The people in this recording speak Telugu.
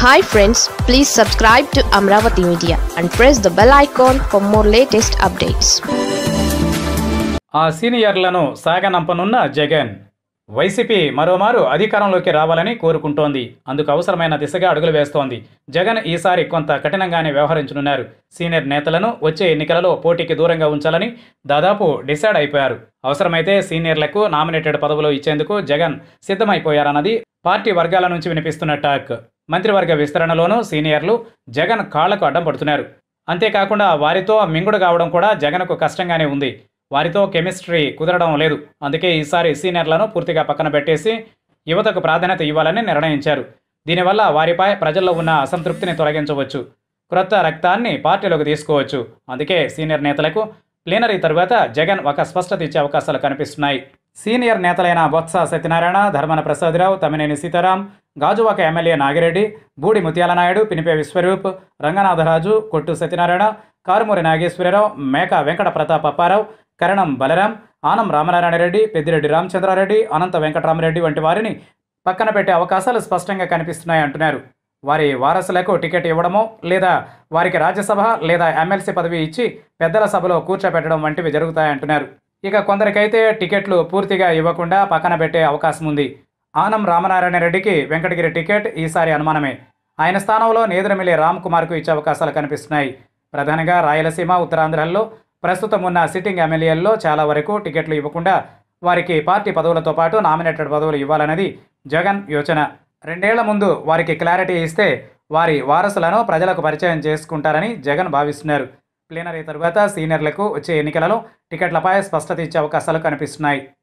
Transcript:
Hi friends, please subscribe to Amaravathi Media and press the bell icon for more latest updates. ఆ సీనియర్లను సాగనంపనున్న జగన్ వైసీపీ మరోమారు అధికారంలోకి రావాలని కోరుకుంటోంది. అందుకు అవసరమైన దిశగా అడుగులు వేస్తోంది. జగన్ ఈసారి కొంత కఠినంగానే వ్యవహరించనున్నారు. సీనియర్ నేతలను వచ్చే ఎన్నికలలో పోటీకి దూరంగా ఉంచాలని దాదాపు డిసైడ్ అయిపోయారు. అవసరమైతే సీనియర్లకు నామినేటెడ్ పదవులు ఇచ్చేందుకు జగన్ సిద్ధమైపోయారన్నది పార్టీ వర్గాల నుంచి వినిపిస్తున్న టాక్. మంత్రివర్గ విస్తరణలోనూ సీనియర్లు జగన్ కాళ్లకు అడ్డం పడుతున్నారు. అంతేకాకుండా వారితో మింగుడు కావడం కూడా జగన్కు కష్టంగానే ఉంది. వారితో కెమిస్ట్రీ కుదరడం లేదు. అందుకే ఈసారి సీనియర్లను పూర్తిగా పక్కన పెట్టేసి యువతకు ప్రాధాన్యత ఇవ్వాలని నిర్ణయించారు. దీనివల్ల వారిపై ప్రజల్లో ఉన్న అసంతృప్తిని తొలగించవచ్చు, క్రొత్త రక్తాన్ని పార్టీలోకి తీసుకోవచ్చు. అందుకే సీనియర్ నేతలకు ప్లీనరీ తరువాత జగన్ ఒక స్పష్టత ఇచ్చే అవకాశాలు కనిపిస్తున్నాయి. సీనియర్ నేతలైన బొత్స సత్యనారాయణ, ధర్మన ప్రసాదరావు, తమ్మినేని సీతారాం, గాజువాక ఎమ్మెల్యే నాగిరెడ్డి, బూడి ముత్యాల నాయుడు, పినిపే విశ్వరూప్, రంగనాథరాజు, కొట్టు సత్యనారాయణ, కారుమూరి నాగేశ్వరరావు, మేక వెంకట ప్రతాప్ అప్పారావు, కరణం బలరాం, ఆనం రామనారాయణ రెడ్డి, పెద్దిరెడ్డి రామచంద్రారెడ్డి, అనంత వెంకటరామరెడ్డి వంటి వారిని పక్కన పెట్టే అవకాశాలు స్పష్టంగా కనిపిస్తున్నాయి అంటున్నారు. వారి వారసులకు టికెట్ ఇవ్వడమో లేదా వారికి రాజ్యసభ లేదా ఎమ్మెల్సీ పదవి ఇచ్చి పెద్దల సభలో కూర్చోపెట్టడం వంటివి జరుగుతాయంటున్నారు. ఇక కొందరికైతే టికెట్లు పూర్తిగా ఇవ్వకుండా పక్కన పెట్టే అవకాశం ఉంది. ఆనం రామనారాయణ రెడ్డికి వెంకటగిరి టికెట్ ఈసారి అనుమానమే. ఆయన స్థానంలో నేదురమిల్లి రామ్ కుమార్కు ఇచ్చే అవకాశాలు కనిపిస్తున్నాయి. ప్రధానంగా రాయలసీమ, ఉత్తరాంధ్రల్లో ప్రస్తుతం ఉన్న సిట్టింగ్ ఎమ్మెల్యేల్లో చాలా వరకు టికెట్లు ఇవ్వకుండా వారికి పార్టీ పదవులతో పాటు నామినేటెడ్ పదవులు ఇవ్వాలన్నది జగన్ యోచన. 2 ఏళ్ల ముందు వారికి క్లారిటీ ఇస్తే వారి వారసులను ప్రజలకు పరిచయం చేసుకుంటారని జగన్ భావిస్తున్నారు. ప్లీనరీ తరువాత సీనియర్లకు వచ్చే ఎన్నికలలో టికెట్లపై స్పష్టత ఇచ్చే అవకాశాలు కనిపిస్తున్నాయి.